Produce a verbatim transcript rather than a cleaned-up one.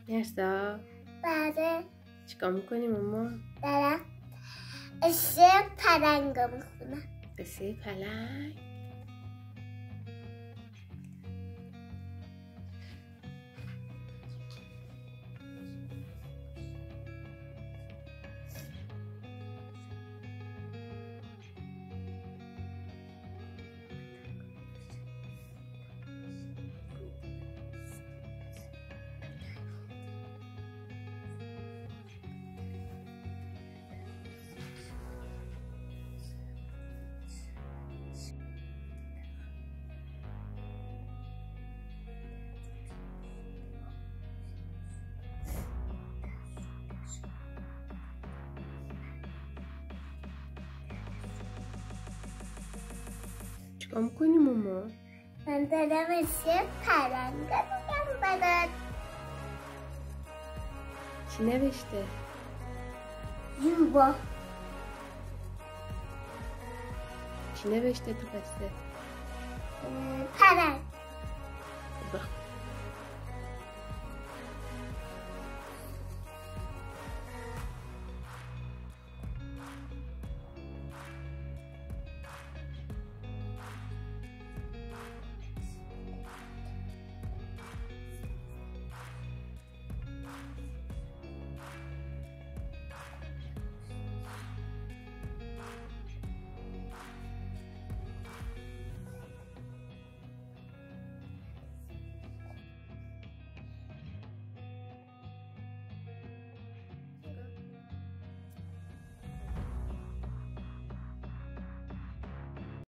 مرسا بله. چیکار میکنی ماما؟ دارم قصه پلنگ رو میخونم. قصه پلنگ؟ چیکار میکنی ماما؟ من دارم قصه پلنگ رو میگم برات. چی نوشته؟ یوبا. چی نوشته تو قصه؟ پلنگ